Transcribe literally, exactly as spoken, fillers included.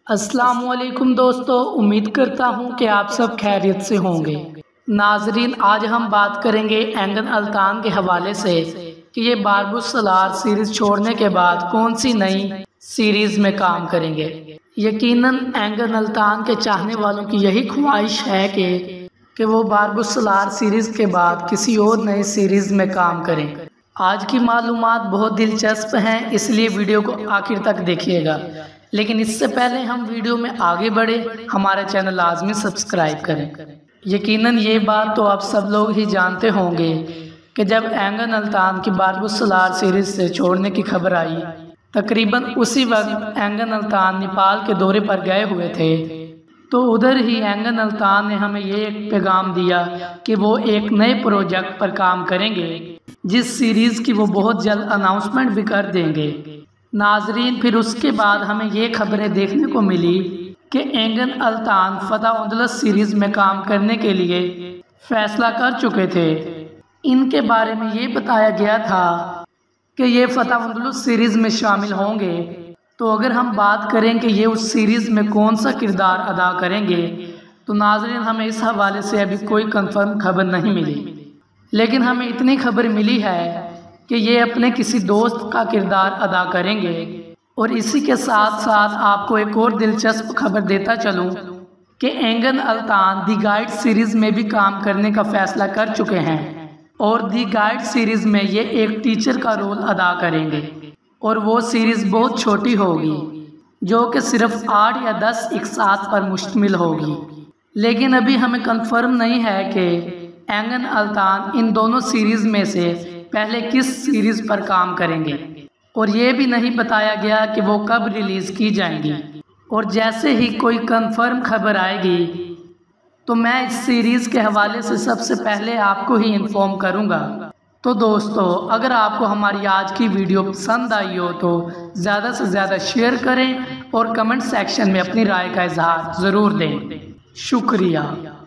अस्सलामुअलैकुम दोस्तों, उम्मीद करता हूँ कि आप सब खैरियत से होंगे। नाजरीन, आज हम बात करेंगे एंगन अल्तान के हवाले से कि ये बारबुस्सलार सीरीज़ छोड़ने के बाद कौन सी नई सीरीज़ में काम करेंगे। यकीनन एंगन अल्तान के चाहने वालों की यही ख्वाहिश है कि कि वो बारबुस्सलार सीरीज़ के बाद किसी और नई सीरीज़ में काम करें। आज की मालूमात बहुत दिलचस्प हैं, इसलिए वीडियो को आखिर तक देखिएगा। लेकिन इससे पहले हम वीडियो में आगे बढ़े, हमारा चैनल लाजमी सब्सक्राइब करें। यकीनन ये बात तो आप सब लोग ही जानते होंगे कि जब एंगन अल्तान की बारबुस्सलार सीरीज़ से छोड़ने की खबर आई, तकरीबन उसी वक्त एंगन अल्तान नेपाल के दौरे पर गए हुए थे। तो उधर ही एंगन अल्तान ने हमें ये एक पैगाम दिया कि वो एक नए प्रोजेक्ट पर काम करेंगे, जिस सीरीज़ की वो बहुत जल्द अनाउंसमेंट भी कर देंगे। नाजरीन, फिर उसके बाद हमें ये खबरें देखने को मिली कि एंगन अल्तान फतह-उल-अंदलस सीरीज़ में काम करने के लिए फ़ैसला कर चुके थे। इनके बारे में ये बताया गया था कि ये फतह-उल-अंदलस सीरीज़ में शामिल होंगे। तो अगर हम बात करें कि ये उस सीरीज़ में कौन सा किरदार अदा करेंगे, तो नाजरीन हमें इस हवाले से अभी कोई कंफर्म खबर नहीं मिली। लेकिन हमें इतनी खबर मिली है कि ये अपने किसी दोस्त का किरदार अदा करेंगे। और इसी के साथ साथ आपको एक और दिलचस्प खबर देता चलूं कि एंगन अल्तान दी गाइड सीरीज़ में भी काम करने का फैसला कर चुके हैं। और दी गाइड सीरीज़ में ये एक टीचर का रोल अदा करेंगे और वो सीरीज़ बहुत छोटी होगी, जो कि सिर्फ आठ या दस इकसात पर मुश्तमिल होगी। लेकिन अभी हमें कंफर्म नहीं है कि एंगन अल्तान इन दोनों सीरीज़ में से पहले किस सीरीज़ पर काम करेंगे, और ये भी नहीं बताया गया कि वो कब रिलीज़ की जाएंगी। और जैसे ही कोई कंफर्म खबर आएगी तो मैं इस सीरीज़ के हवाले से सबसे पहले आपको ही इन्फॉर्म करूँगा। तो दोस्तों, अगर आपको हमारी आज की वीडियो पसंद आई हो तो ज़्यादा से ज़्यादा शेयर करें और कमेंट सेक्शन में अपनी राय का इजहार ज़रूर दें। शुक्रिया।